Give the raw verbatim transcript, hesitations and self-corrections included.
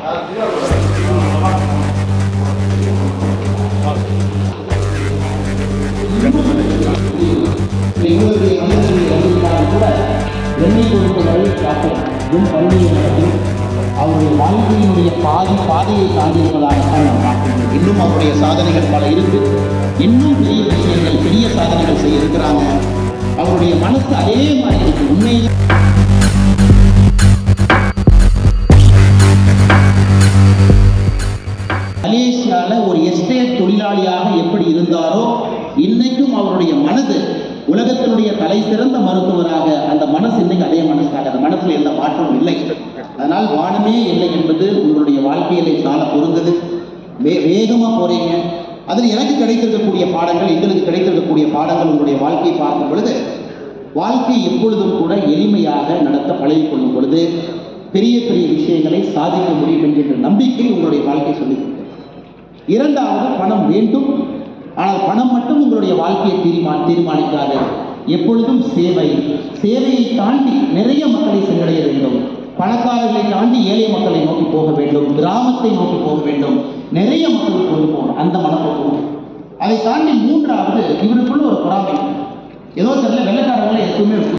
எங்களுடைய அமைச்சர்கள் அறிவித்தாலும் கூட என்னை பொறுத்தவரை டாக்டர் என் பள்ளியில் அவருடைய வாழ்க்கையினுடைய பாதி பாதையை தாண்டியிருப்பதாகத்தான் நாம் பார்க்கிறோம். இன்னும் அவருடைய சாதனைகள் பல இருக்கு. இன்னும் பெரிய விஷயங்கள், பெரிய சாதனைகள் செய்ய இருக்கிறாங்க. அவருடைய மனசு அதே மாதிரி இருக்கு. உண்மையிலே மலேசியாவில் ஒரு எஸ்டேட் தொழிலாளியாக எப்படி இருந்தாரோ இன்னைக்கும் அவருடைய மனது உலகத்தினுடைய தலை சிறந்த மருத்துவராக அந்த மனசு இன்னைக்கு அதே மனசாக, அந்த மனசுல எந்த மாற்றமும் இல்லை. அதனால் வானமே இல்லை என்பது உங்களுடைய வாழ்க்கையிலே கால பொருந்தது. வே வேகமாக போறீங்க. அதில் எனக்கு கிடைத்திருக்கக்கூடிய பாடங்கள், எங்களுக்கு கிடைத்திருக்கக்கூடிய பாடங்கள் உங்களுடைய வாழ்க்கையை பார்க்கும் பொழுது வாழ்க்கை எப்பொழுதும் கூட எளிமையாக நடத்த பழகிக் கொள்ளும் பொழுது பெரிய பெரிய விஷயங்களை சாதிக்க முடியும் என்கின்ற நம்பிக்கை உங்களுடைய வாழ்க்கை சொல்லிக் கொடுத்தது. இரண்டாவது, பணம் வேண்டும். ஆனால் பணம் மட்டும் உங்களுடைய வாழ்க்கையை தீர்மா தீர்மானிக்காது. எப்பொழுதும் சேவை, சேவையை தாண்டி நிறைய மக்களை சென்றடைய வேண்டும். பணக்காரர்களை தாண்டி ஏழை மக்களை நோக்கி போக வேண்டும், கிராமத்தை நோக்கி போக வேண்டும், நிறைய மக்களுக்கு கொண்டு போகணும். அந்த மனப்போக்கம். அதை தாண்டி மூன்றாவது, இவருக்குள்ள ஒரு பொறாமை. ஏதோ சில வெள்ளைக்காரங்களை எப்பவுமே